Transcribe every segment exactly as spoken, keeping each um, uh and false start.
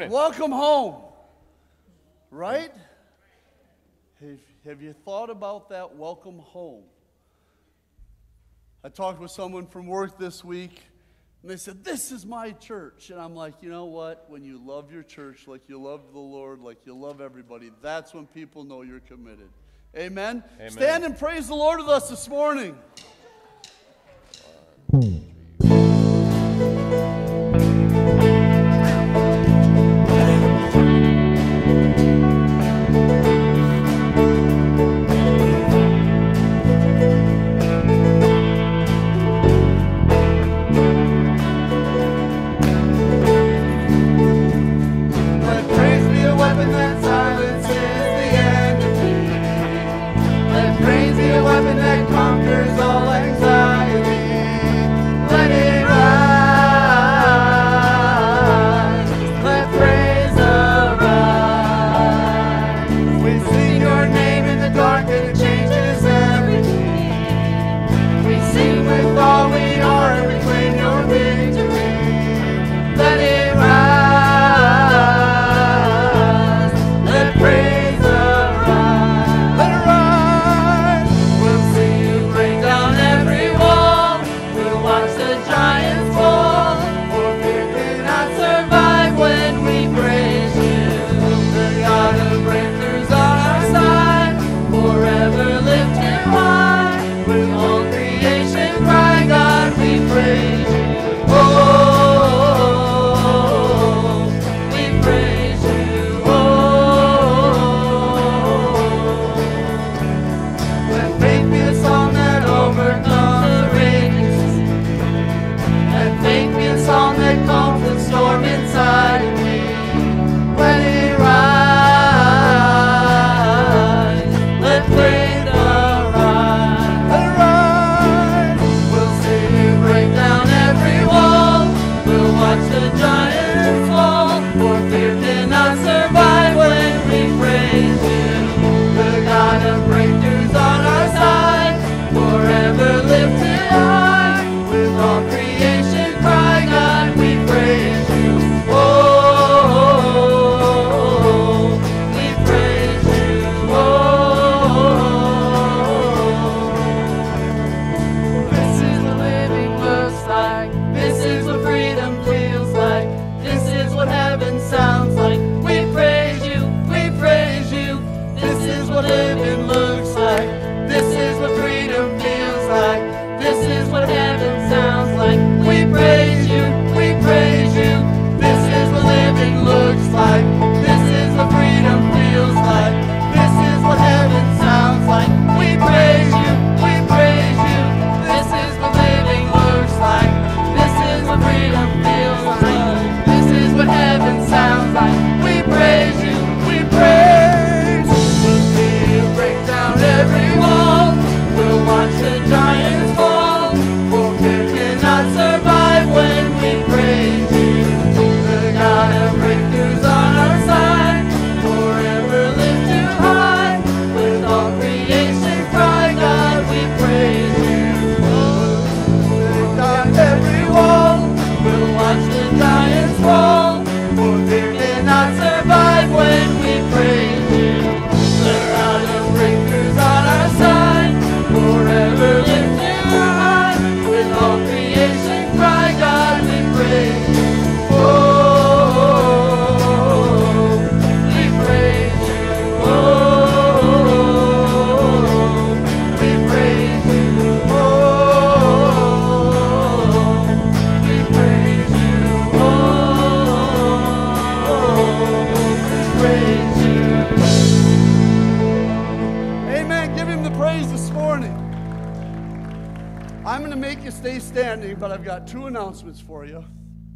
morning. Welcome home. Right? Have, have you thought about that welcome home? I talked with someone from work this week, and they said, this is my church. And I'm like, you know what? When you love your church like you love the Lord, like you love everybody, that's when people know you're committed. Amen? Amen. Stand and praise the Lord with us this morning. But I've got two announcements for you.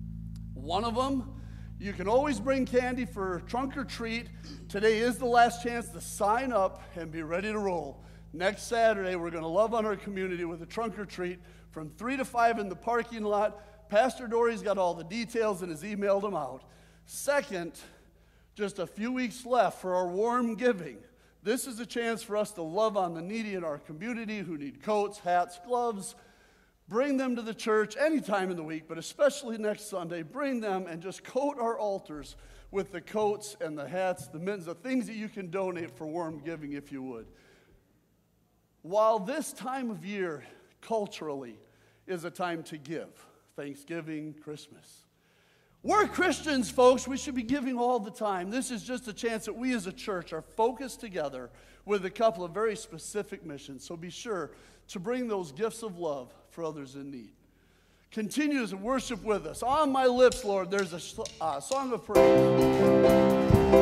One of them, you can always bring candy for trunk or treat. Today is the last chance to sign up and be ready to roll. Next Saturday, we're going to love on our community with a trunk or treat from three to five in the parking lot. Pastor Dory's got all the details and has emailed them out. Second, just a few weeks left for our warm giving. This is a chance for us to love on the needy in our community who need coats, hats, gloves. Bring them to the church anytime in the week, but especially next Sunday. Bring them and just coat our altars with the coats and the hats, the mittens, the things that you can donate for warm giving if you would. While this time of year, culturally, is a time to give, Thanksgiving, Christmas, we're Christians, folks. We should be giving all the time. This is just a chance that we as a church are focused together with a couple of very specific missions. So be sure to bring those gifts of love for others in need. Continue to worship with us. On my lips, Lord, there's a uh, song of praise.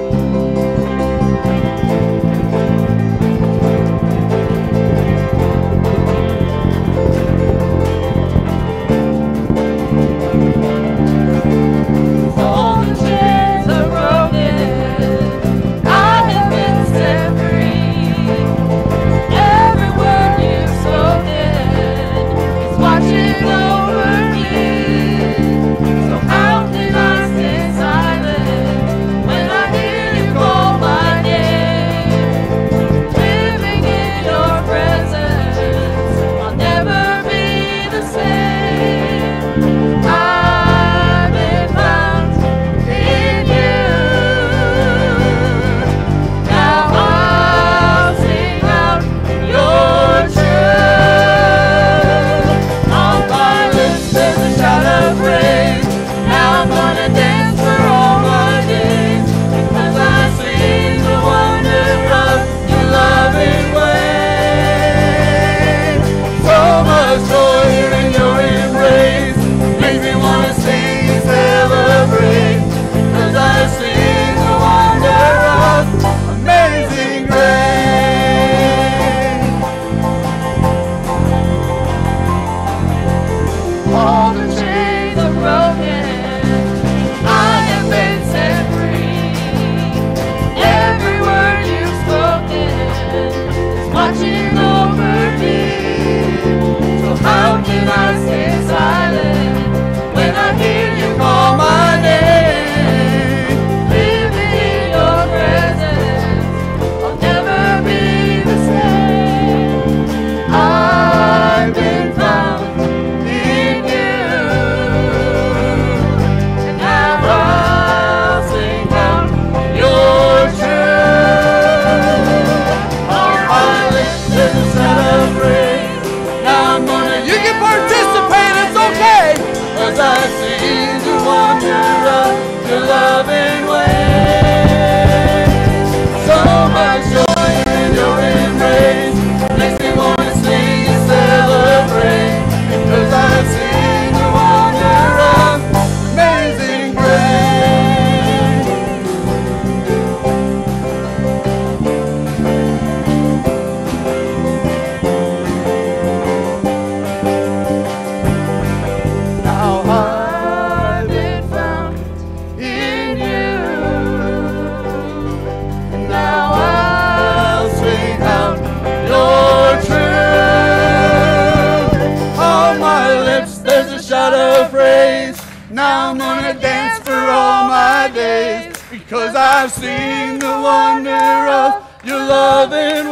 I've seen the wonder of your loving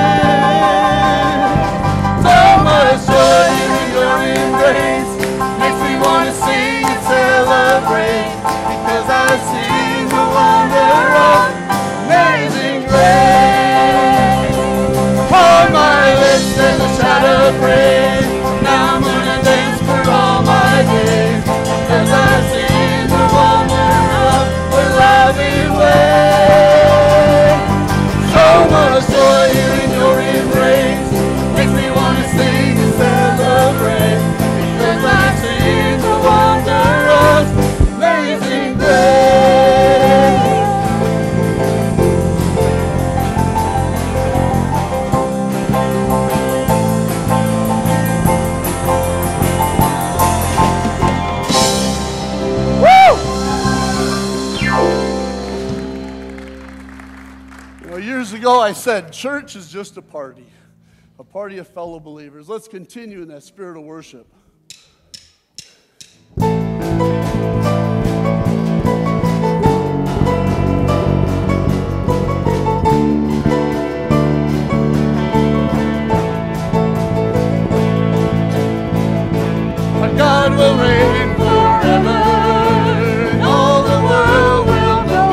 ways. So much joy in your embrace makes me want to sing and celebrate, because I've seen the wonder of amazing grace. On my lips there's a shout of praise. Now I'm gonna dance for all my days, because I've seen the wonder of your loving way. So much joy here in your embrace makes me want to sing and celebrate, because I've seen the wonder of amazing grace. Years ago, I said, church is just a party, a party of fellow believers. Let's continue in that spirit of worship. God will reign forever, and all the world will know.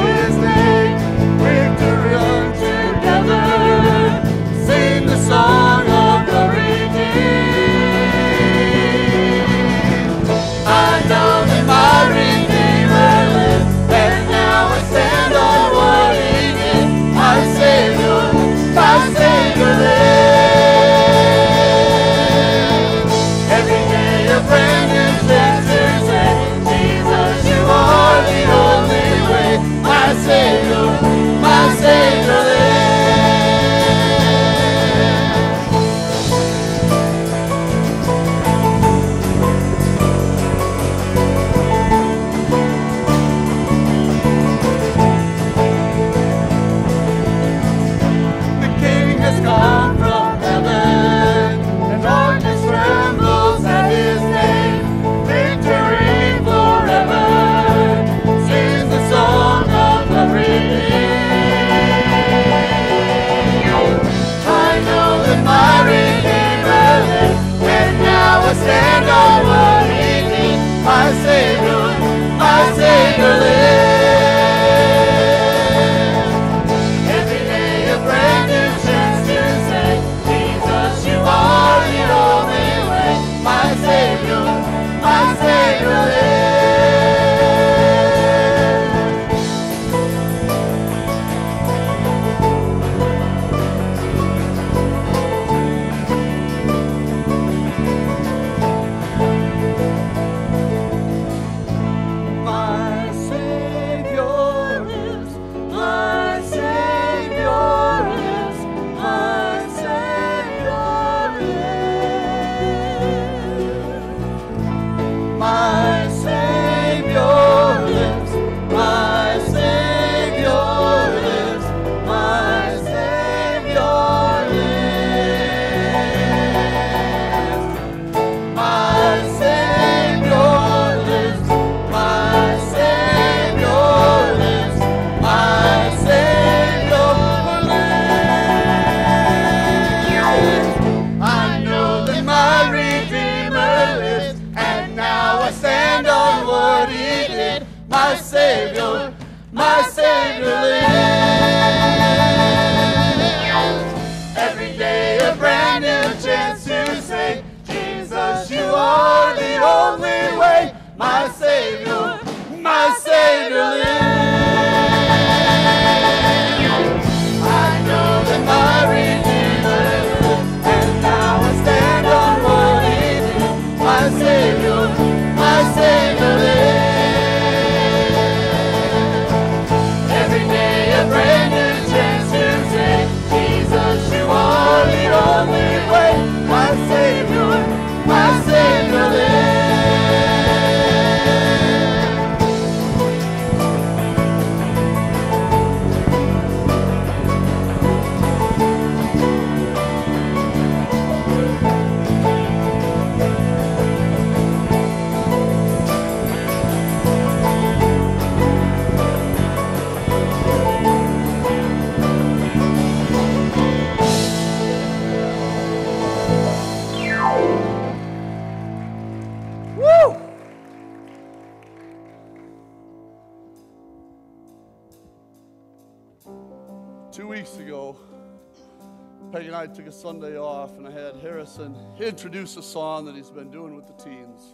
Two weeks ago, Peggy and I took a Sunday off, and I had Harrison introduce a song that he's been doing with the teens.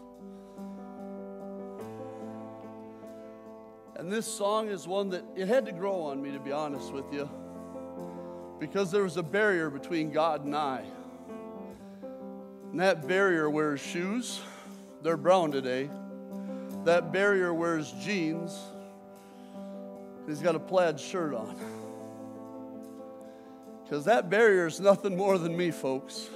And this song is one that it had to grow on me, to be honest with you, because there was a barrier between God and I. And that barrier wears shoes. They're brown today. That barrier wears jeans. He's got a plaid shirt on. Because that barrier is nothing more than me, folks.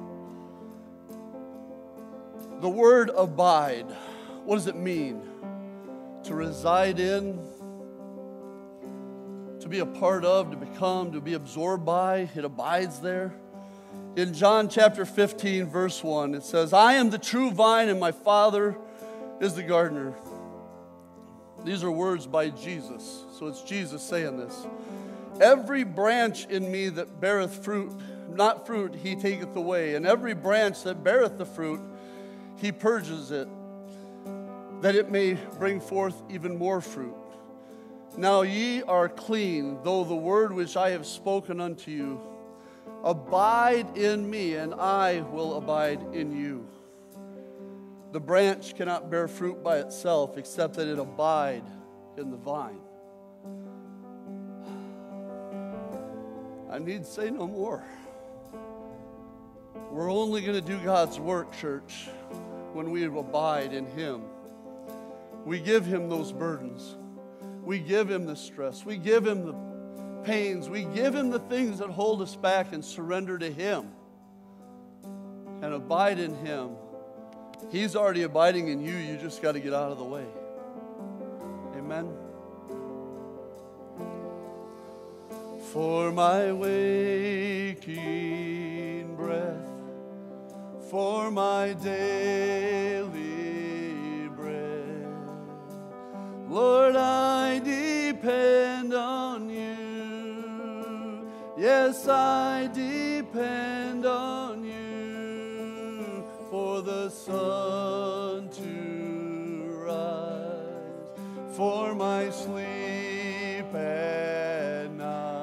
The word abide, what does it mean? To reside in, to be a part of, to become, to be absorbed by. It abides there. In John chapter fifteen, verse one, it says, I am the true vine and my Father is the gardener. These are words by Jesus. So it's Jesus saying this. Every branch in me that beareth fruit, not fruit, he taketh away. And every branch that beareth the fruit, he purges it, that it may bring forth even more fruit. Now ye are clean, though the word which I have spoken unto you. Abide in me, and I will abide in you. The branch cannot bear fruit by itself, except that it abide in the vine. I need say no more. We're only going to do God's work, church, when we abide in Him. We give Him those burdens. We give Him the stress. We give Him the pains. We give Him the things that hold us back and surrender to Him and abide in Him. He's already abiding in you. You just got to get out of the way. Amen. For my waking breath, for my daily bread, Lord, I depend on you. Yes, I depend on you for the sun to rise, for my sleep at night.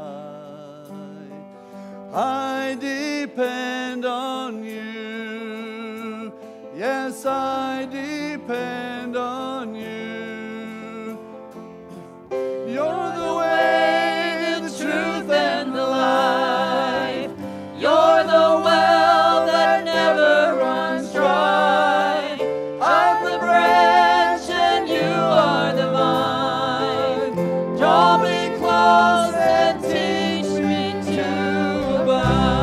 I depend on you. Yes, I depend on you. You're the way, the truth, and the life. You're the well that never runs dry. I'm the branch and you are the vine. Draw me close and teach me to abide.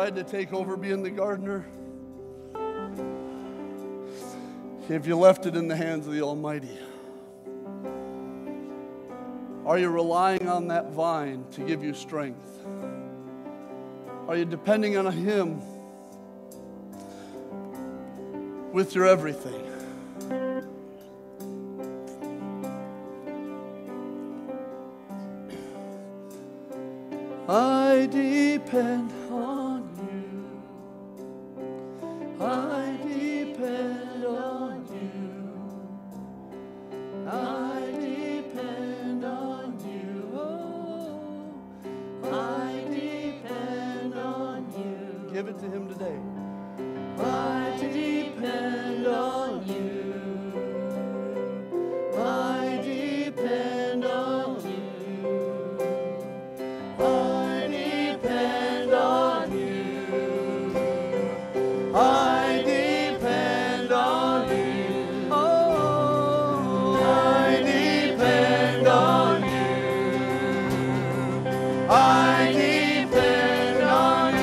tried to take over being the gardener? Have you left it in the hands of the Almighty? Are you relying on that vine to give you strength? Are you depending on Him with your everything? I depend on you. I depend on you. I depend on you. Oh, I depend on you. Give it to Him today. I depend on you. I depend on you. I depend on you. I depend on you. Oh, I depend on you. I depend on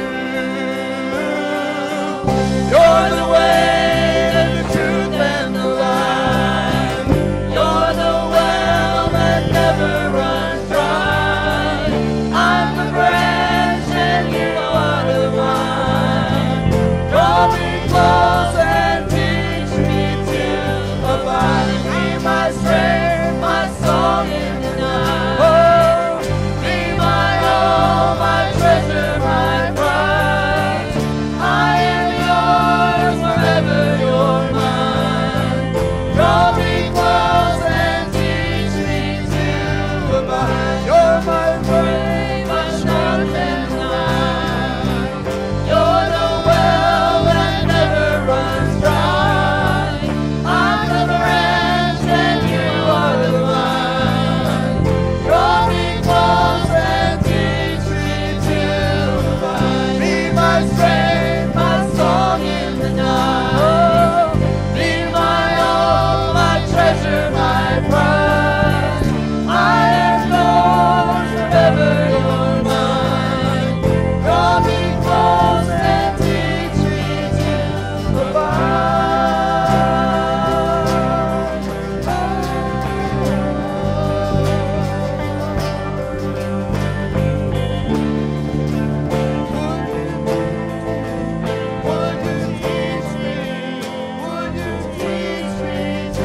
you. You're the way and the truth and the life. You're the well that never runs dry. I'm the branch and you are the vine. Draw me close and teach me to abide. Be my strength, my song in the night. Oh, be my all, my treasure, my prize. I am yours wherever you're mine. Draw me close and teach me to abide. You're my way, my strength and light. You're the well that never runs dry. I'm the branch and you are the vine. Draw me close and teach me to abide. Be my strength, my song in the night. Be my all, my treasure, my prize. I am yours wherever you're mine. Draw me close and teach me to abide. Would you teach me? Would you teach me to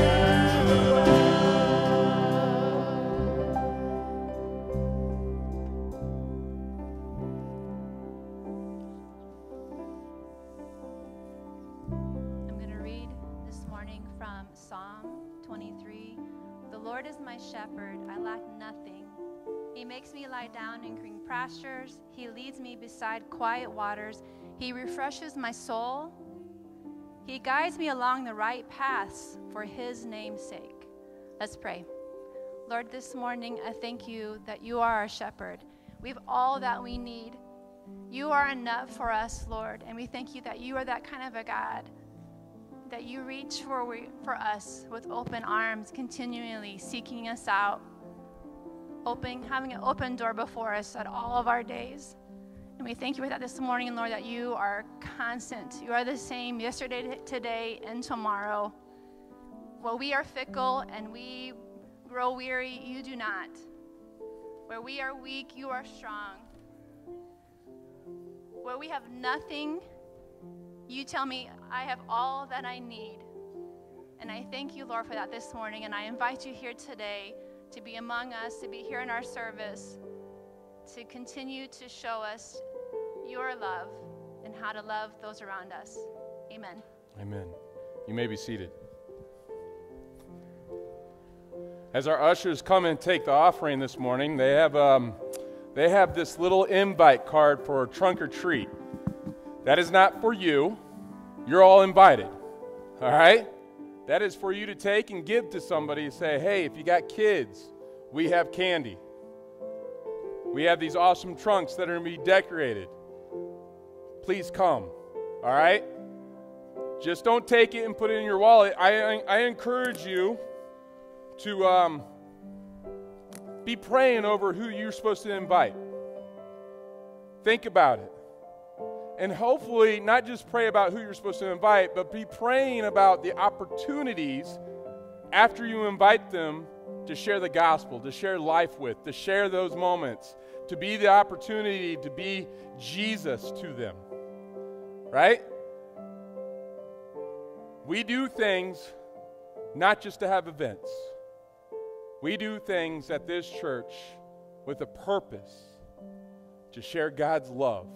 I'm going to read this morning from Psalm twenty-three. The Lord is my shepherd, I lack nothing. He makes me lie down in green pastures. He leads me beside quiet waters. He refreshes my soul. He guides me along the right paths for His name's sake. Let's pray. Lord, this morning I thank you that you are our shepherd. We have all that we need. You are enough for us, Lord, and we thank you that you are that kind of a God, that you reach for, we, for us with open arms, continually seeking us out, opening, having an open door before us at all of our days. And we thank you for that this morning, Lord, that you are constant. You are the same yesterday, today, and tomorrow. While we are fickle and we grow weary, you do not. Where we are weak, you are strong. Where we have nothing, you tell me, I have all that I need. And I thank you, Lord, for that this morning. And I invite you here today to be among us, to be here in our service, to continue to show us your love and how to love those around us. Amen. Amen. You may be seated. As our ushers come and take the offering this morning, they have um, they have this little invite card for a trunk or treat. That is not for you. You're all invited. All right? That is for you to take and give to somebody and say, hey, if you got kids, we have candy. We have these awesome trunks that are going to be decorated. Please come. All right? Just don't take it and put it in your wallet. I, I, I encourage you to um, be praying over who you're supposed to invite. Think about it. And hopefully not just pray about who you're supposed to invite, but be praying about the opportunities after you invite them to share the gospel, to share life with, to share those moments, to be the opportunity to be Jesus to them. Right? We do things not just to have events. We do things at this church with a purpose to share God's love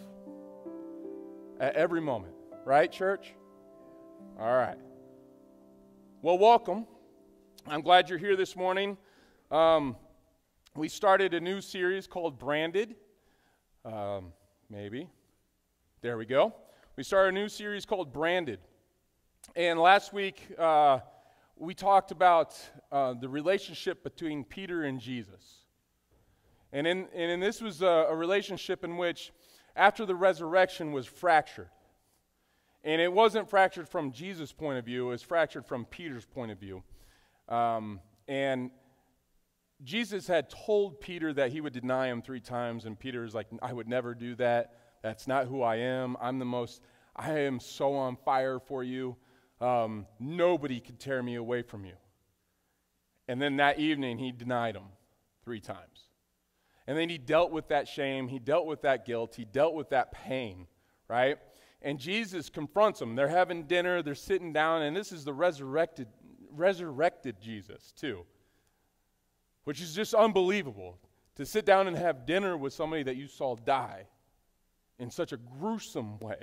at every moment. Right, church? All right. Well, welcome. I'm glad you're here this morning. Um, we started a new series called Branded. Um, maybe. There we go. We started a new series called Branded. And last week, uh, we talked about uh, the relationship between Peter and Jesus. And, in, and in this was a, a relationship in which, after the resurrection, was fractured. And it wasn't fractured from Jesus' point of view, it was fractured from Peter's point of view. Um, and Jesus had told Peter that he would deny him three times, and Peter was like, I would never do that. That's not who I am. I'm the most, I am so on fire for you. Um, nobody could tear me away from you. And then that evening, he denied him three times. And then he dealt with that shame. He dealt with that guilt. He dealt with that pain, right? And Jesus confronts them. They're having dinner. They're sitting down. And this is the resurrected, resurrected Jesus, too, which is just unbelievable to sit down and have dinner with somebody that you saw die in such a gruesome way.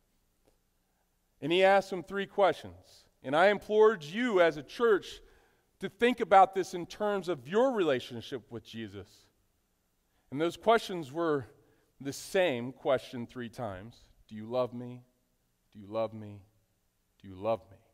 And he asked them three questions. And I implored you as a church to think about this in terms of your relationship with Jesus. And those questions were the same question three times. Do you love me? Do you love me? Do you love me?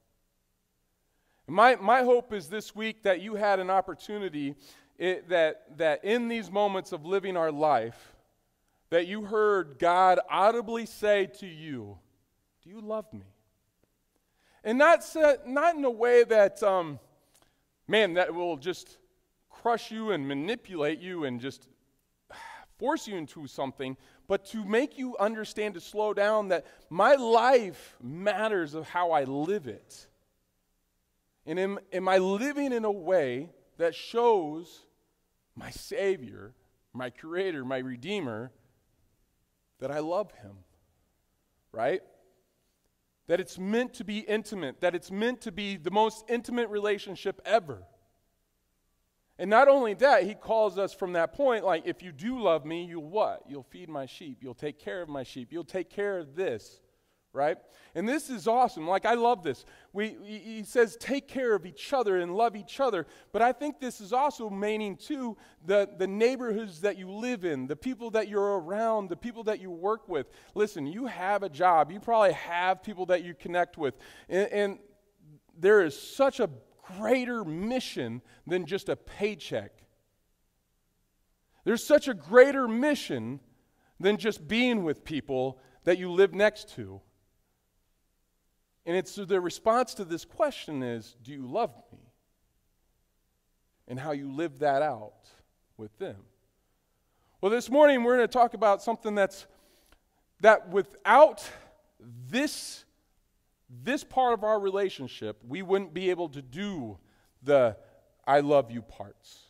And my, my hope is this week that you had an opportunity it, that, that in these moments of living our life, that you heard God audibly say to you, do you love me? And not, set, not in a way that, um, man, that will just crush you and manipulate you and just force you into something, but to make you understand, to slow down, that my life matters of how I live it. And am, am I living in a way that shows my Savior, my Creator, my Redeemer, that I love Him, right? That it's meant to be intimate, that it's meant to be the most intimate relationship ever. And not only that, he calls us from that point, like, if you do love me, you'll what? You'll feed my sheep. You'll take care of my sheep. You'll take care of this, right? And this is awesome. Like, I love this. We, he says take care of each other and love each other. But I think this is also meaning, too, the, the neighborhoods that you live in, the people that you're around, the people that you work with. Listen, you have a job. You probably have people that you connect with. And, and there is such a greater mission than just a paycheck. There's such a greater mission than just being with people that you live next to. And it's the response to this question is, do you love me? And how you live that out with them. Well, this morning we're going to talk about something that's that without this This part of our relationship, we wouldn't be able to do the I love you parts.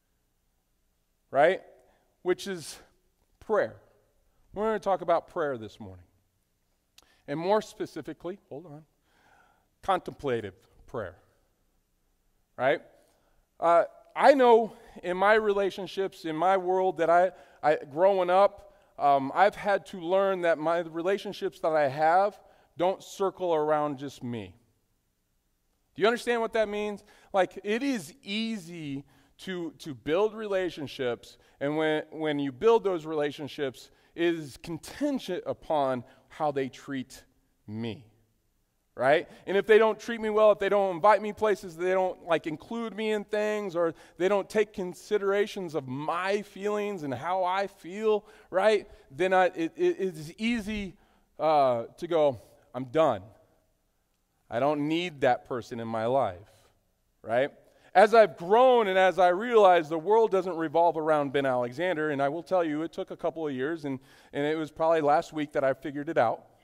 Right? Which is prayer. We're going to talk about prayer this morning. And more specifically, hold on, contemplative prayer. Right? Uh, I know in my relationships, in my world that I, I growing up, um, I've had to learn that my relationships that I have don't circle around just me. Do you understand what that means? Like, it is easy to, to build relationships, and when, when you build those relationships, it is contingent upon how they treat me, right? And if they don't treat me well, if they don't invite me places, they don't, like, include me in things, or they don't take considerations of my feelings and how I feel, right? Then I, it, it is easy uh, to go, I'm done. I don't need that person in my life, right? As I've grown and as I realize the world doesn't revolve around Ben Alexander, and I will tell you it took a couple of years, and, and it was probably last week that I figured it out,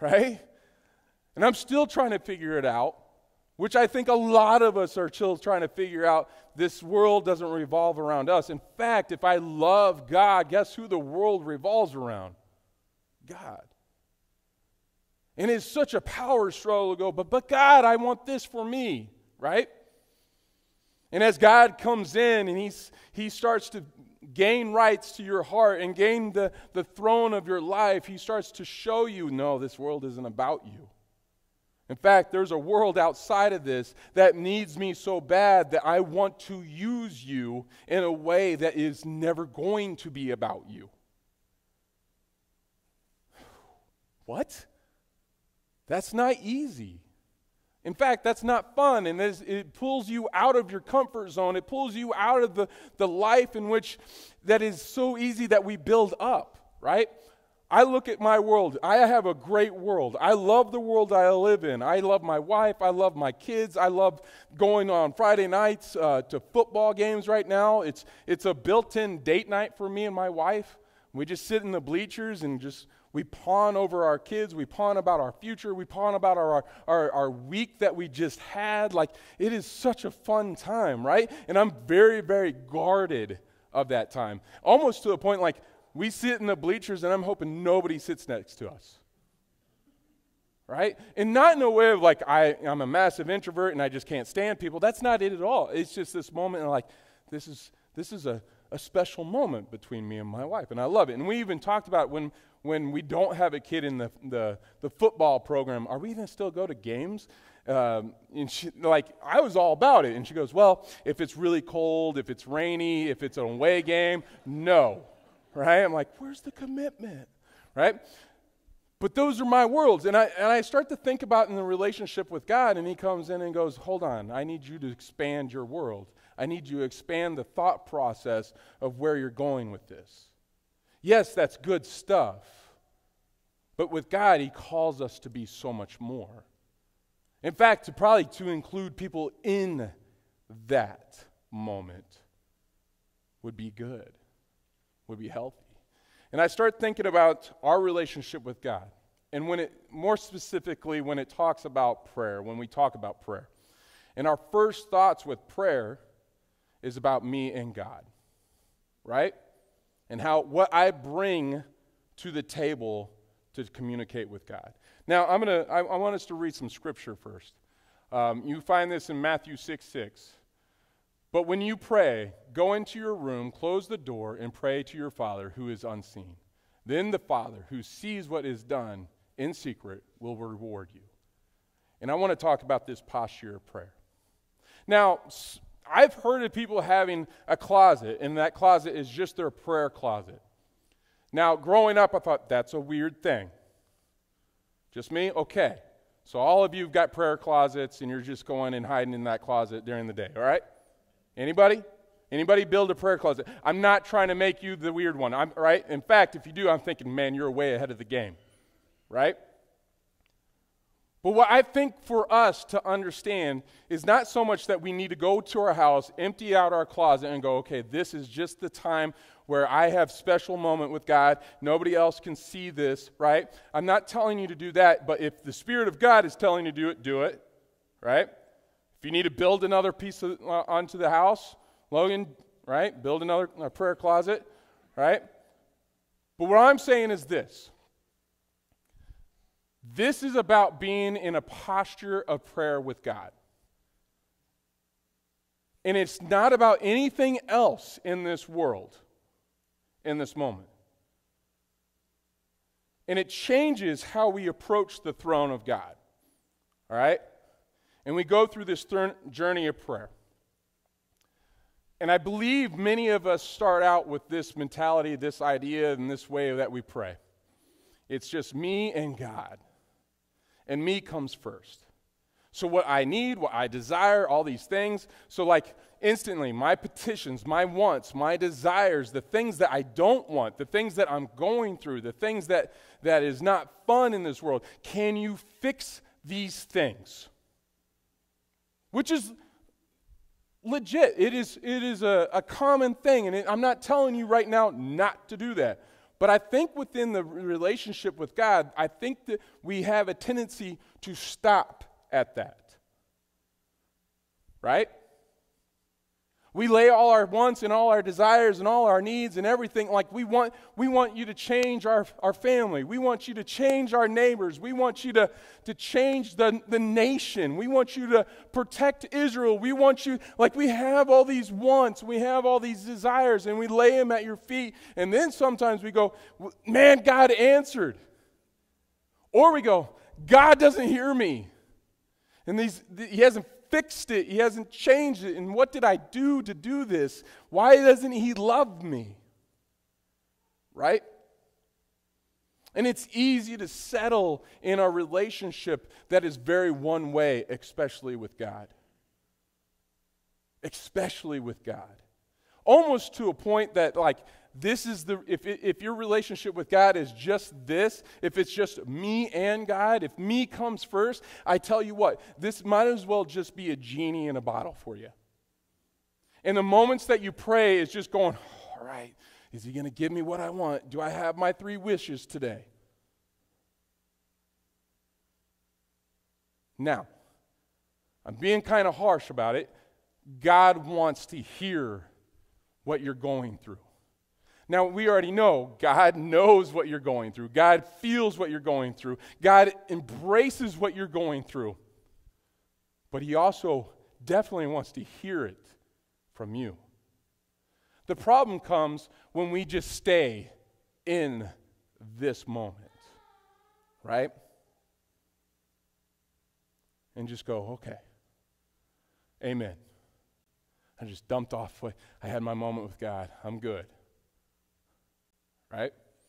right? And I'm still trying to figure it out, which I think a lot of us are still trying to figure out. This world doesn't revolve around us. In fact, if I love God, guess who the world revolves around? God. And it's such a power struggle to go, but, but God, I want this for me, right? And as God comes in and he's, he starts to gain rights to your heart and gain the, the throne of your life, he starts to show you, no, this world isn't about you. In fact, there's a world outside of this that needs me so bad that I want to use you in a way that is never going to be about you. What? That's not easy. In fact, that's not fun, and it pulls you out of your comfort zone. It pulls you out of the, the life in which that is so easy that we build up, right? I look at my world. I have a great world. I love the world I live in. I love my wife. I love my kids. I love going on Friday nights uh, to football games right now. It's, it's a built-in date night for me and my wife. We just sit in the bleachers and just we pawn over our kids. We pawn about our future. We pawn about our, our, our week that we just had. Like, it is such a fun time, right? And I'm very, very guarded of that time. Almost to a point like we sit in the bleachers and I'm hoping nobody sits next to us. Right? And not in a way of like I, I'm a massive introvert and I just can't stand people. That's not it at all. It's just this moment of like, this is this is a, a special moment between me and my wife. And I love it. And we even talked about when when we don't have a kid in the the, the football program, are we going to still go to games? Um, and she, like, I was all about it. And she goes, well, if it's really cold, if it's rainy, if it's an away game, no. Right? I'm like, where's the commitment? Right? But those are my worlds. And I and I start to think about in the relationship with God, and he comes in and goes, hold on, I need you to expand your world. I need you to expand the thought process of where you're going with this. Yes, that's good stuff. But with God, he calls us to be so much more. In fact, to probably to include people in that moment would be good, would be healthy. And I start thinking about our relationship with God. And when it, more specifically, when it talks about prayer, when we talk about prayer. And our first thoughts with prayer is about me and God, right? And how, what I bring to the table to communicate with God. Now, I'm gonna, I, I want us to read some scripture first. Um, you find this in Matthew six six. But when you pray, go into your room, close the door, and pray to your Father who is unseen. Then the Father who sees what is done in secret will reward you. And I want to talk about this posture of prayer. Now, I've heard of people having a closet, and that closet is just their prayer closet. Now, growing up, I thought, that's a weird thing. Just me? Okay. So all of you have got prayer closets, and you're just going and hiding in that closet during the day, all right? Anybody? Anybody build a prayer closet? I'm not trying to make you the weird one, I'm, right? In fact, if you do, I'm thinking, man, you're way ahead of the game, right? But what I think for us to understand is not so much that we need to go to our house, empty out our closet, and go, okay, this is just the time where I have special moment with God. Nobody else can see this, right? I'm not telling you to do that, but if the Spirit of God is telling you to do it, do it, right? If you need to build another piece of, uh, onto the house, Logan, right? Build another uh, prayer closet, right? But what I'm saying is this. This is about being in a posture of prayer with God. And it's not about anything else in this world, in this moment. And it changes how we approach the throne of God. All right? And we go through this th- journey of prayer. And I believe many of us start out with this mentality, this idea, and this way that we pray. It's just me and God. And me comes first. So what I need, what I desire, all these things. So like instantly, my petitions, my wants, my desires, the things that I don't want, the things that I'm going through, the things that, that is not fun in this world. Can you fix these things? Which is legit. It is, it is a, a common thing. And it, I'm not telling you right now not to do that. But I think within the relationship with God, I think that we have a tendency to stop at that. Right? We lay all our wants and all our desires and all our needs and everything. Like we want we want you to change our, our family. We want you to change our neighbors. We want you to, to change the, the nation. We want you to protect Israel. We want you, like we have all these wants. We have all these desires and we lay them at your feet. And then sometimes we go, man, God answered. Or we go, God doesn't hear me. And these he hasn't fixed it. He hasn't changed it. And what did I do to do this? Why doesn't he love me? Right? And it's easy to settle in a relationship that is very one way, especially with God. Especially with God. Almost to a point that like this is the, if, if your relationship with God is just this, if it's just me and God, if me comes first, I tell you what, this might as well just be a genie in a bottle for you. And the moments that you pray is just going, all right, is he going to give me what I want? Do I have my three wishes today? Now, I'm being kind of harsh about it. God wants to hear what you're going through. Now, we already know God knows what you're going through. God feels what you're going through. God embraces what you're going through. But he also definitely wants to hear it from you. The problem comes when we just stay in this moment, right? And just go, okay, amen. I just dumped off. I had my moment with God. I'm good. Right?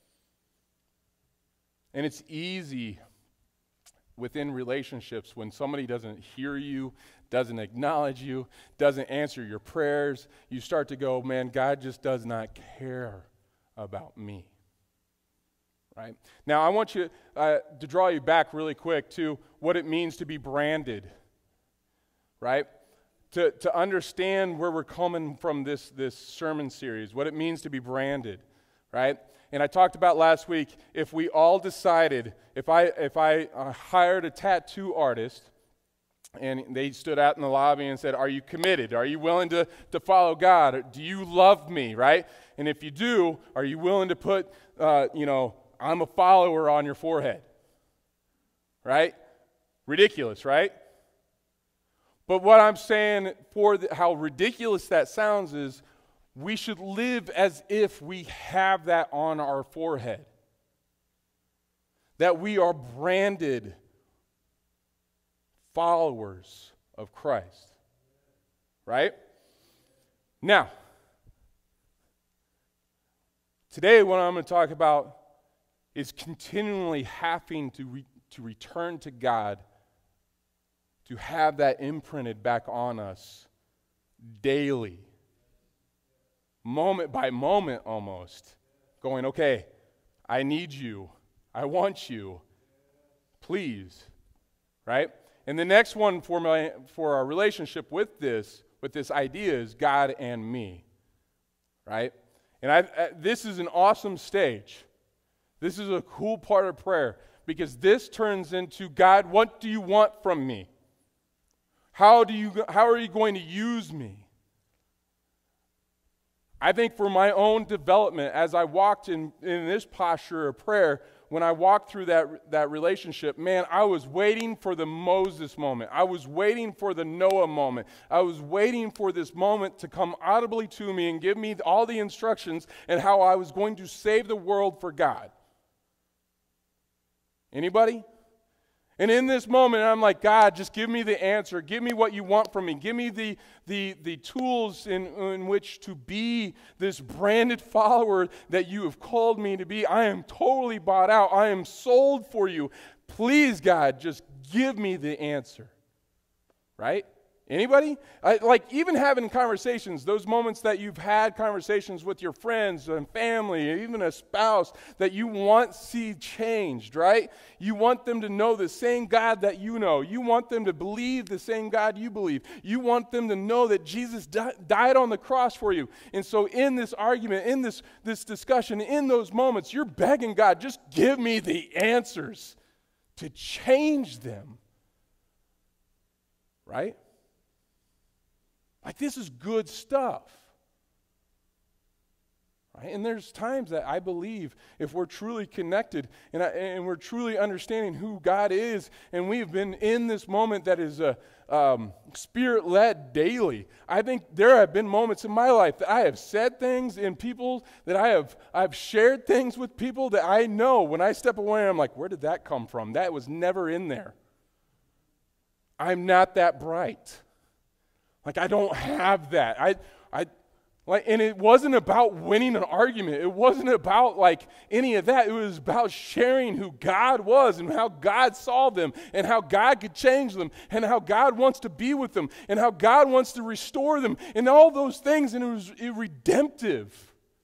And it's easy within relationships when somebody doesn't hear you, doesn't acknowledge you, doesn't answer your prayers, you start to go, man, God just does not care about me. Right? Now, I want you uh, to draw you back really quick to what it means to be branded. Right? To, to understand where we're coming from this, this sermon series, what it means to be branded. Right? And I talked about last week, if we all decided, if I if I uh, hired a tattoo artist and they stood out in the lobby and said, are you committed? Are you willing to, to follow God? Do you love me, right? And if you do, are you willing to put, uh, you know, I'm a follower on your forehead? Right? Ridiculous, right? But what I'm saying for the, how ridiculous that sounds is, we should live as if we have that on our forehead. That we are branded followers of Christ. Right? Now, today what I'm going to talk about is continually having to, re- to return to God, to have that imprinted back on us daily. Moment by moment almost, going, okay, I need you. I want you. Please. Right? And the next one for my for our relationship with this, with this idea is God and me. Right? And I, I this is an awesome stage. This is a cool part of prayer because this turns into, God, what do you want from me? How do you how are you going to use me? I think for my own development, as I walked in, in this posture of prayer, when I walked through that, that relationship, man, I was waiting for the Moses moment. I was waiting for the Noah moment. I was waiting for this moment to come audibly to me and give me all the instructions and how I was going to save the world for God. Anybody? And in this moment, I'm like, God, just give me the answer. Give me what you want from me. Give me the, the, the tools in, in which to be this branded follower that you have called me to be. I am totally bought out. I am sold for you. Please, God, just give me the answer. Right? Anybody? I, like even having conversations, those moments that you've had conversations with your friends and family, even a spouse that you want to see changed, right? You want them to know the same God that you know. You want them to believe the same God you believe. You want them to know that Jesus di- died on the cross for you. And so in this argument, in this, this discussion, in those moments, you're begging God, just give me the answers to change them. Right? Like, this is good stuff. Right? And there's times that I believe if we're truly connected and, I, and we're truly understanding who God is, and we've been in this moment that is a um, Spirit-led daily, I think there have been moments in my life that I have said things in people, that I have I've shared things with people that I know when I step away, I'm like, where did that come from? That was never in there. I'm not that bright. Like, I don't have that. I, I, like, and it wasn't about winning an argument. It wasn't about, like, any of that. It was about sharing who God was and how God saw them and how God could change them and how God wants to be with them and how God wants to restore them and all those things, and it was redemptive.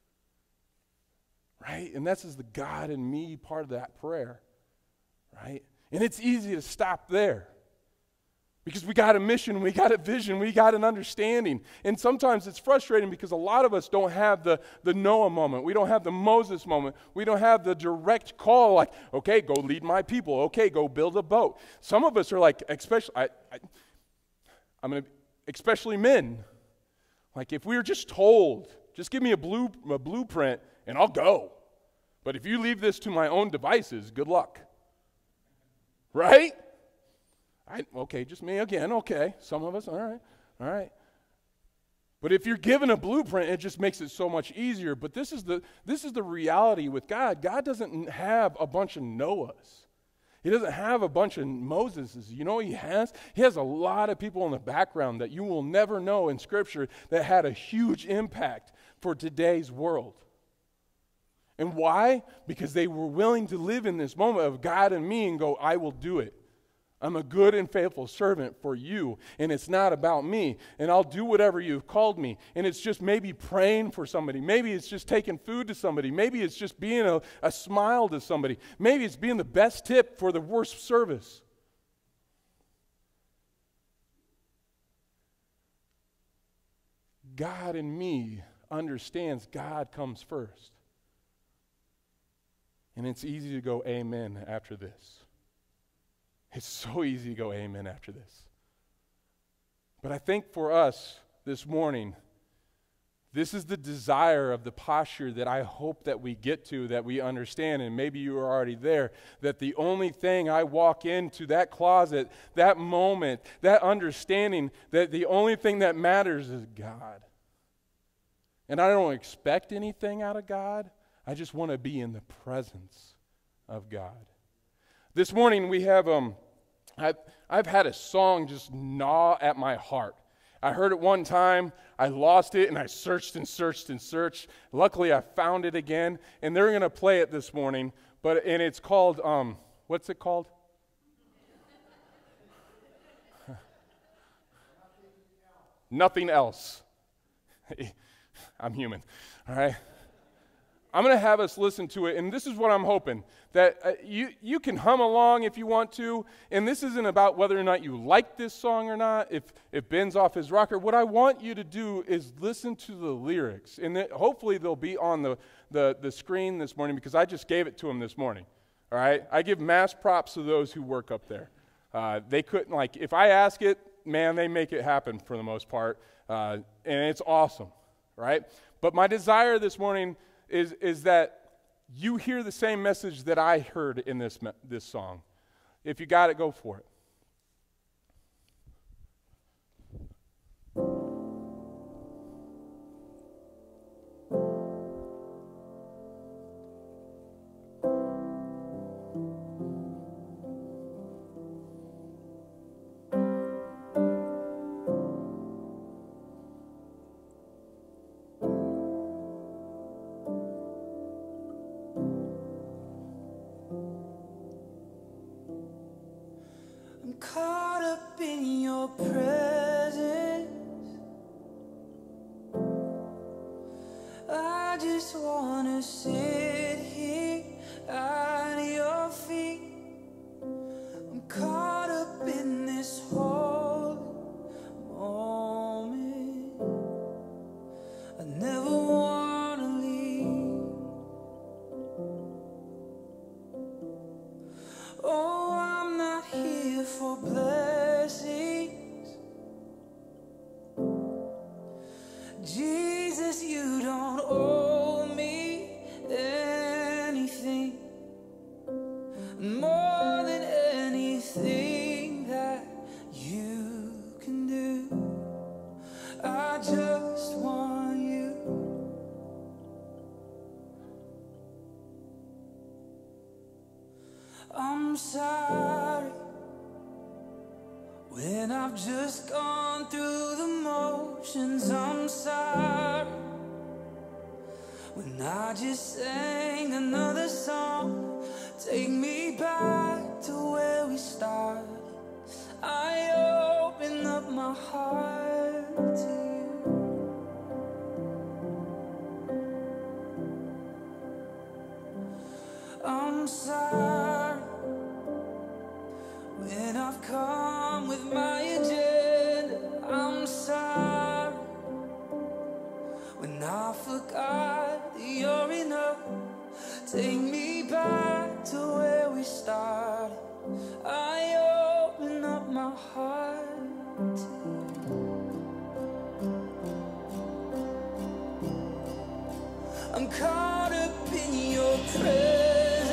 Right? And that's just the God in me part of that prayer. Right? And it's easy to stop there. Because we got a mission, we got a vision, we got an understanding. And sometimes it's frustrating because a lot of us don't have the, the Noah moment. We don't have the Moses moment. We don't have the direct call like, okay, go lead my people. Okay, go build a boat. Some of us are like, especially, I, I, I'm going to, especially men. Like, if we were just told, just give me a, blue, a blueprint and I'll go. But if you leave this to my own devices, good luck. Right? I, okay, just me again, okay. Some of us, all right, all right. But if you're given a blueprint, it just makes it so much easier. But this is the this is the reality with God. God doesn't have a bunch of Noahs. He doesn't have a bunch of Moseses. You know what he has? He has a lot of people in the background that you will never know in Scripture that had a huge impact for today's world. And why? Because they were willing to live in this moment of God and me and go, I will do it. I'm a good and faithful servant for you, and it's not about me, and I'll do whatever you've called me. And it's just maybe praying for somebody. Maybe it's just taking food to somebody. Maybe it's just being a, a smile to somebody. Maybe it's being the best tip for the worst service. God in me understands God comes first. And it's easy to go amen after this. It's so easy to go amen after this. But I think for us this morning, this is the desire of the posture that I hope that we get to, that we understand, and maybe you are already there, that the only thing I walk into that closet, that moment, that understanding, that the only thing that matters is God. And I don't expect anything out of God. I just want to be in the presence of God. This morning we have, um, I've, I've had a song just gnaw at my heart. I heard it one time, I lost it, and I searched and searched and searched. Luckily, I found it again, and they're going to play it this morning, but and it's called, um, what's it called? Nothing else. I'm human, all right? I'm going to have us listen to it, and this is what I'm hoping, that uh, you, you can hum along if you want to, and this isn't about whether or not you like this song or not, if, if Ben's off his rocker. What I want you to do is listen to the lyrics, and that hopefully they'll be on the, the, the screen this morning because I just gave it to them this morning, all right? I give mass props to those who work up there. Uh, they couldn't, like, if I ask it, man, they make it happen for the most part, uh, and it's awesome, right? But my desire this morning is is that you hear the same message that I heard in this me- this song. If you got it, go for it. Jesus, you don't owe me anything more than anything that you can do. I just want you. I'm sorry when I've just gone through the motions. I'm sorry when I just sang another song. Take me back to where we started. I open up my heart to you. I'm sorry when I've come with my agenda. I'm sorry when I forgot that you're enough. Take me back to where we started. I open up my heart to you. I'm caught up in your presence.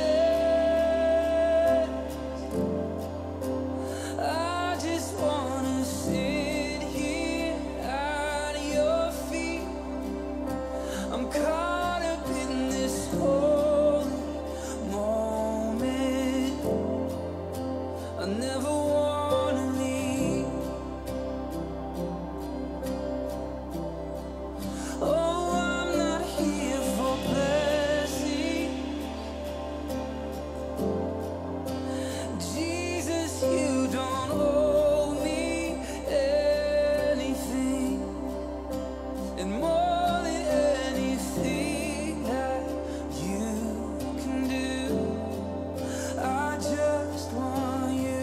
I just wanna sit here at your feet. I'm caught up in this holy moment. I never wanna leave. Oh, I'm not here for blessing. Jesus, you don't owe me anything, and more than anything that you can do. I just want you.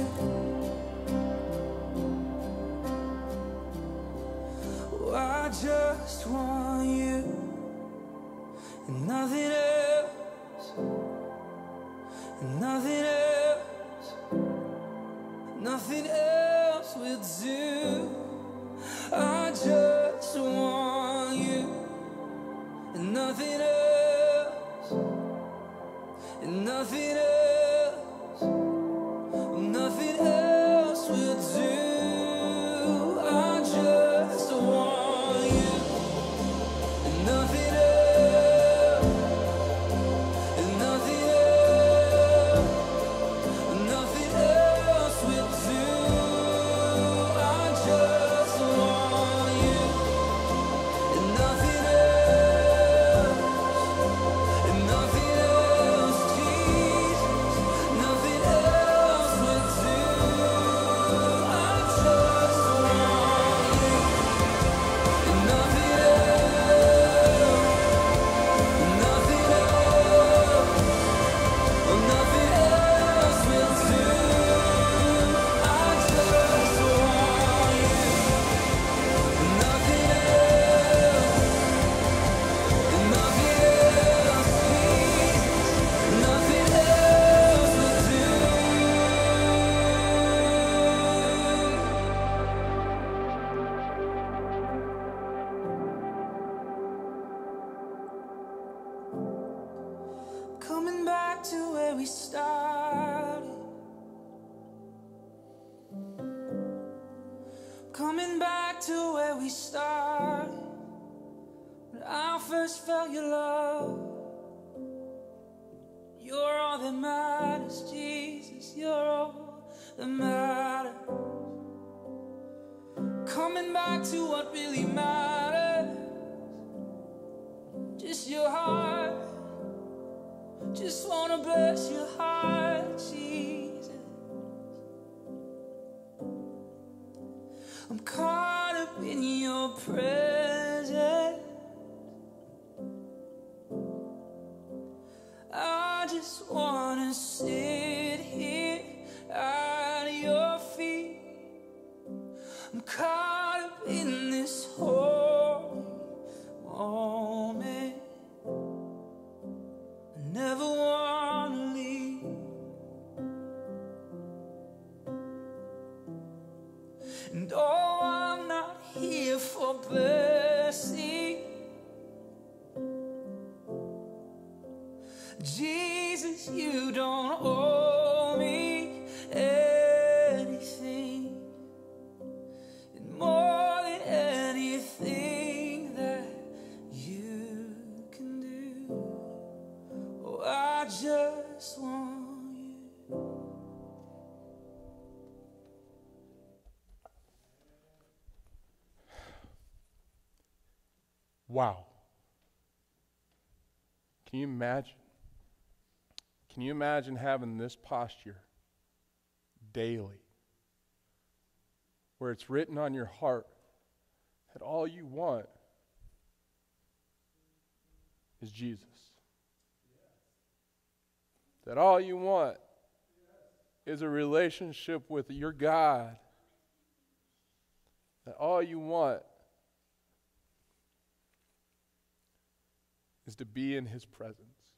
Oh, I just want you and nothing else, and nothing else, nothing else will do. I just want you and nothing else, and nothing else, nothing else will do. I just want you and nothing else, and nothing else, nothing else will do. I just want you and nothing else, and nothing else, Jesus, nothing else will do. I just want you and nothing else, and nothing else, and nothing else will do. I just want you and nothing else, and nothing else, Jesus, nothing else will do. Coming back to where we started. Coming back to where we started. When I first felt your love. You're all that matters, Jesus. You're all that matters. Coming back to what really matters. Just your heart. Just wanna bless your heart, Jesus. I'm caught up in your presence. I just wanna sit here at your feet. I'm caught up in this holy moment. I never wanna leave. And oh, I'm not here for blessing. see. Jesus, you don't owe me anything, and more than anything that you can do, oh, I just want you. Wow. Can you imagine? Can you imagine having this posture daily, where it's written on your heart that all you want is Jesus? That all you want is a relationship with your God? That all you want is to be in His presence?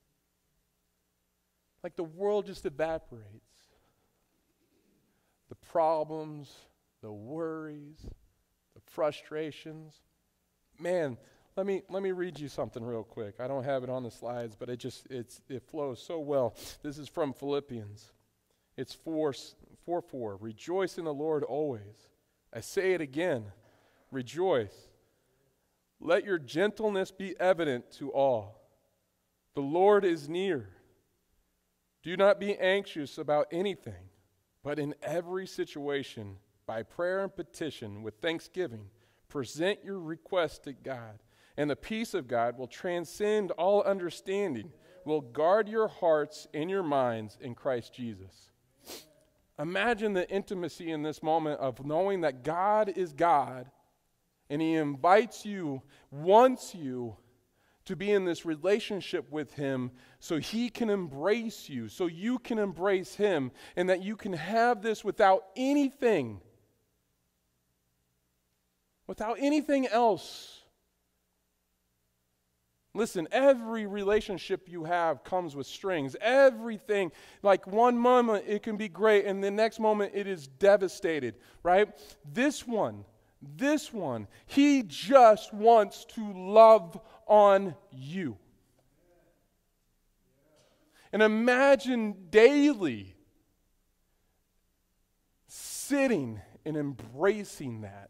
Like the world just evaporates. The problems, the worries, the frustrations. Man, let me let me read you something real quick. I don't have it on the slides, but it just it's it flows so well. This is from Philippians. It's four four four. Rejoice in the Lord always. I say it again. Rejoice. Let your gentleness be evident to all. The Lord is near. Do not be anxious about anything, but in every situation, by prayer and petition, with thanksgiving, present your requests to God. And the peace of God will transcend all understanding, will guard your hearts and your minds in Christ Jesus. Imagine the intimacy in this moment of knowing that God is God, and He invites you, wants you, to be in this relationship with Him so He can embrace you, so you can embrace Him, and that you can have this without anything, without anything else. Listen, every relationship you have comes with strings. Everything, like one moment it can be great, and the next moment it is devastated, right? This one, this one, He just wants to love on you. And imagine daily sitting and embracing that.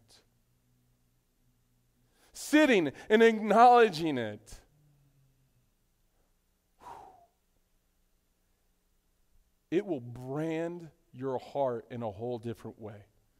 Sitting and acknowledging it. It will brand your heart in a whole different way.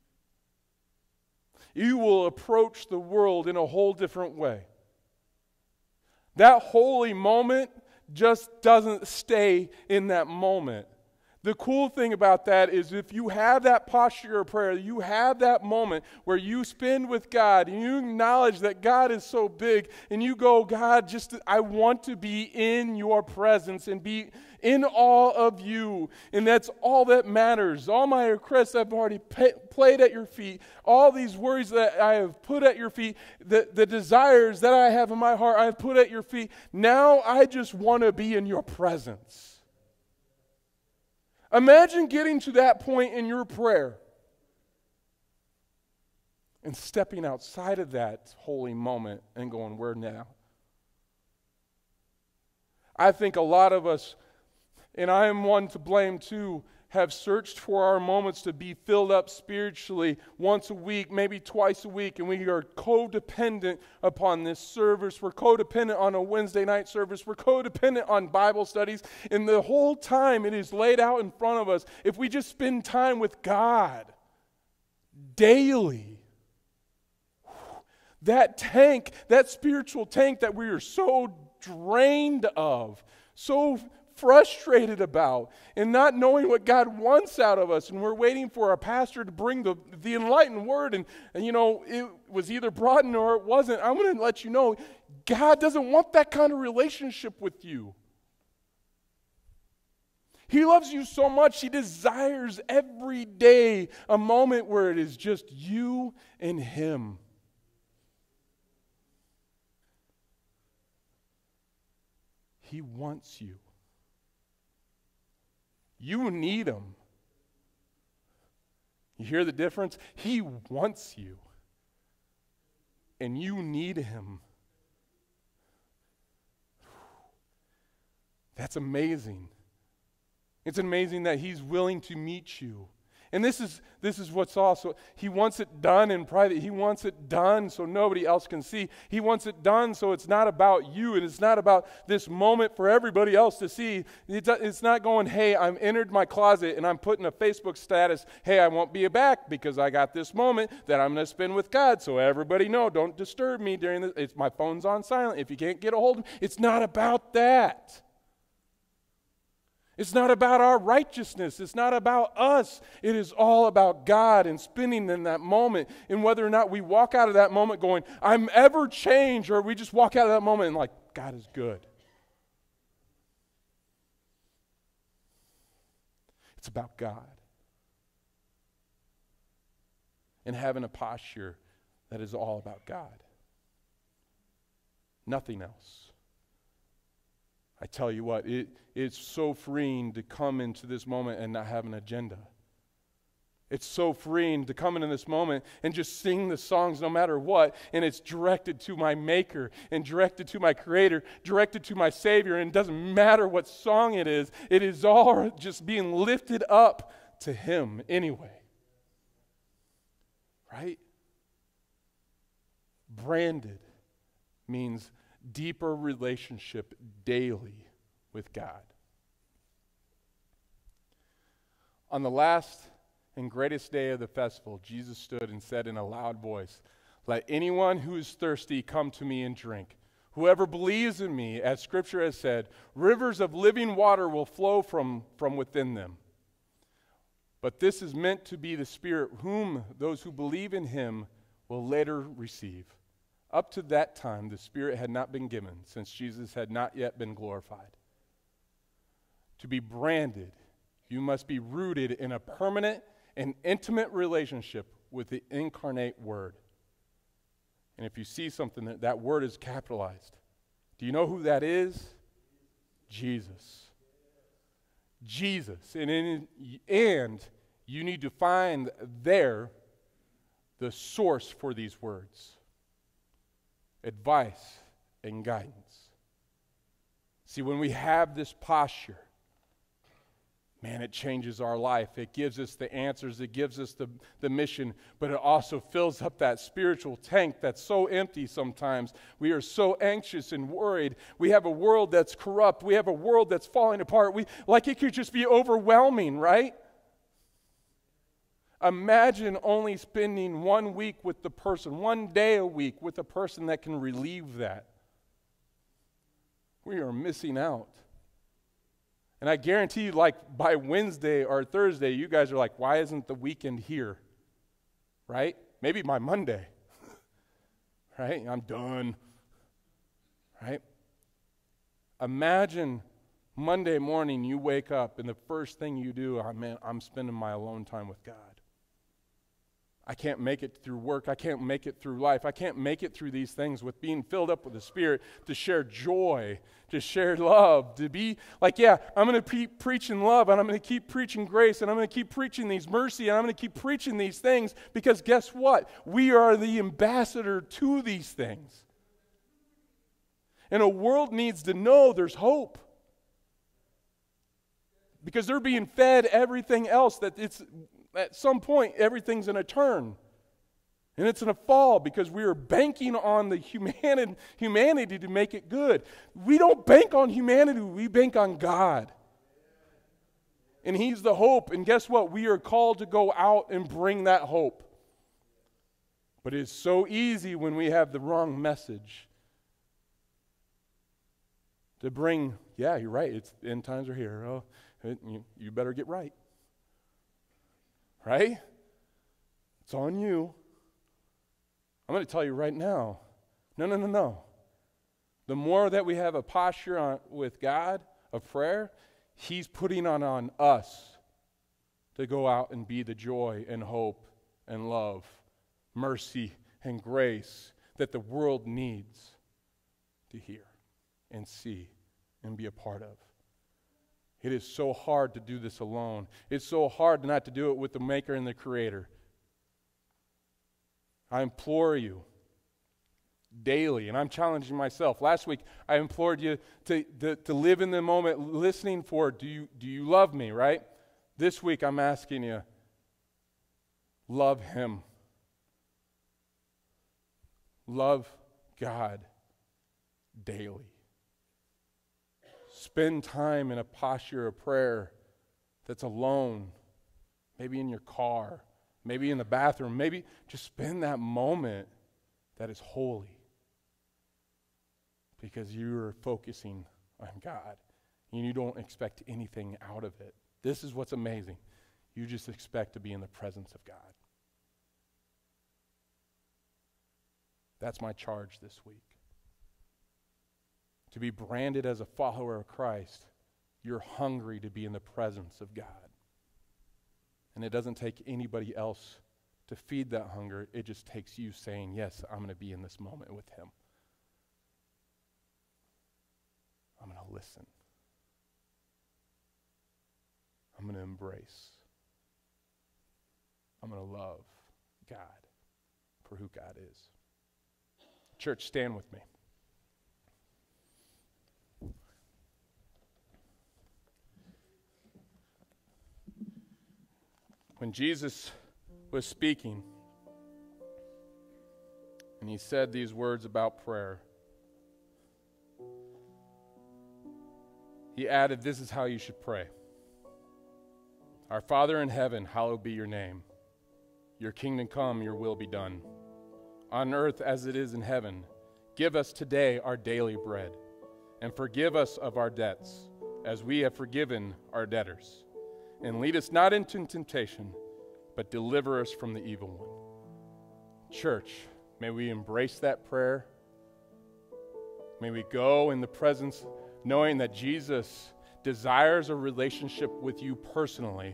You will approach the world in a whole different way. That holy moment just doesn't stay in that moment. The cool thing about that is if you have that posture of prayer, you have that moment where you spend with God and you acknowledge that God is so big and you go, God, just I want to be in your presence and be in awe of you. And that's all that matters. All my requests I've already pay, played at your feet. All these worries that I have put at your feet, the, the desires that I have in my heart I have put at your feet. Now I just want to be in your presence. Imagine getting to that point in your prayer and stepping outside of that holy moment and going, where now? I think a lot of us, and I am one to blame too, have searched for our moments to be filled up spiritually once a week, maybe twice a week, and we are codependent upon this service. We're codependent on a Wednesday night service. We're codependent on Bible studies. And the whole time it is laid out in front of us. If we just spend time with God daily, that tank, that spiritual tank that we are so drained of, so frustrated about, and not knowing what God wants out of us, and we're waiting for our pastor to bring the, the enlightened word, and, and you know, it was either brought in or it wasn't. I'm going to let you know, God doesn't want that kind of relationship with you. He loves you so much, He desires every day a moment where it is just you and Him. He wants you. You need Him. You hear the difference? He wants you. and you need him. That's amazing. It's amazing that he's willing to meet you. And this is this is what's also, he wants it done in private. He wants it done so nobody else can see. He wants it done so it's not about you, and it's not about this moment for everybody else to see. It's not going, hey, I'm entered my closet and I'm putting a Facebook status, hey, I won't be back because I got this moment that I'm going to spend with God, so everybody know, don't disturb me during this. It's, my phone's on silent. If you can't get a hold of me, it's not about that. It's not about our righteousness. It's not about us. It is all about God and spending in that moment. And whether or not we walk out of that moment going, I'm ever changed, or we just walk out of that moment and like, God is good. It's about God. And having a posture that is all about God. Nothing else. I tell you what, it, it's so freeing to come into this moment and not have an agenda. It's so freeing to come into this moment and just sing the songs no matter what, and it's directed to my Maker and directed to my Creator, directed to my Savior, and it doesn't matter what song it is, it is all just being lifted up to Him anyway. Right? Branded means deeper relationship daily with God. On the last and greatest day of the festival, Jesus stood and said in a loud voice, "Let anyone who is thirsty come to me and drink. Whoever believes in me, as Scripture has said, rivers of living water will flow from, from within them." But this is meant to be the Spirit whom those who believe in him will later receive. Up to that time, the Spirit had not been given, since Jesus had not yet been glorified. To be branded, you must be rooted in a permanent and intimate relationship with the incarnate Word. And if you see something, that, that word is capitalized. Do you know who that is? Jesus. Jesus. And, in, and you need to find there the source for these words. Advice and guidance. See, when we have this posture, man, it changes our life. It gives us the answers. It gives us the, the mission. But it also fills up that spiritual tank that's so empty sometimes. We are so anxious and worried. We have a world that's corrupt. We have a world that's falling apart. We like it could just be overwhelming, right? Imagine only spending one week with the person, one day a week with a person that can relieve that. We are missing out. And I guarantee you, like, by Wednesday or Thursday, you guys are like, why isn't the weekend here? Right? Maybe by Monday. Right? I'm done. Right? Imagine Monday morning you wake up and the first thing you do, oh, man, I'm spending my alone time with God. I can't make it through work. I can't make it through life. I can't make it through these things with being filled up with the Spirit to share joy, to share love, to be like, yeah, I'm going to keep preaching love, and I'm going to keep preaching grace, and I'm going to keep preaching these mercy, and I'm going to keep preaching these things, because guess what? We are the ambassador to these things. And a world needs to know there's hope. Because they're being fed everything else that it's... At some point, everything's going to turn. And it's going to fall because we are banking on the humanity, humanity to make it good. We don't bank on humanity. We bank on God. And He's the hope. And guess what? We are called to go out and bring that hope. But it's so easy when we have the wrong message to bring, yeah, you're right. It's end times are here. Oh, you, you better get right. Right? It's on you. I'm going to tell you right now. No, no, no, no. The more that we have a posture on, with God of prayer, He's putting on, on us to go out and be the joy and hope and love, mercy and grace that the world needs to hear and see and be a part of. It is so hard to do this alone. It's so hard not to do it with the Maker and the Creator. I implore you, daily. And I'm challenging myself. Last week, I implored you to, to, to live in the moment, listening for, do you, do you love me, right? This week, I'm asking you, love him. Love God daily. Spend time in a posture of prayer that's alone, maybe in your car, maybe in the bathroom, maybe just spend that moment that is holy because you're focusing on God and you don't expect anything out of it. This is what's amazing. You just expect to be in the presence of God. That's my charge this week. To be branded as a follower of Christ, you're hungry to be in the presence of God. And it doesn't take anybody else to feed that hunger. It just takes you saying, yes, I'm going to be in this moment with him. I'm going to listen. I'm going to embrace. I'm going to love God for who God is. Church, stand with me. When Jesus was speaking, and he said these words about prayer, he added, this is how you should pray. Our Father in heaven, hallowed be your name. Your kingdom come, your will be done. On earth as it is in heaven, give us today our daily bread, and forgive us of our debts, as we have forgiven our debtors. And lead us not into temptation, but deliver us from the evil one. Church, may we embrace that prayer. May we go in the presence, knowing that Jesus desires a relationship with you personally.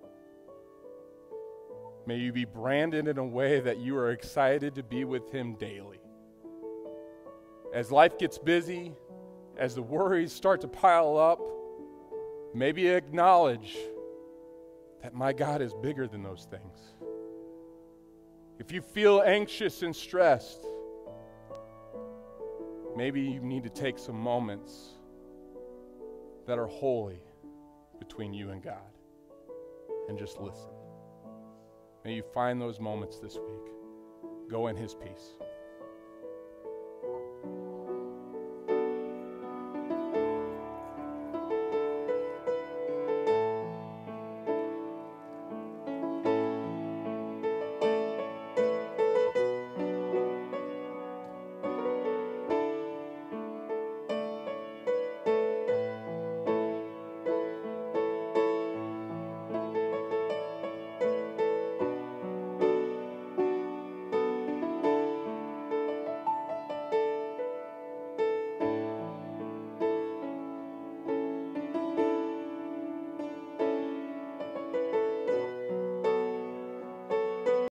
May you be branded in a way that you are excited to be with him daily. As life gets busy, as the worries start to pile up, maybe acknowledge that my God is bigger than those things. If you feel anxious and stressed, maybe you need to take some moments that are holy between you and God and just listen. May you find those moments this week. Go in his peace.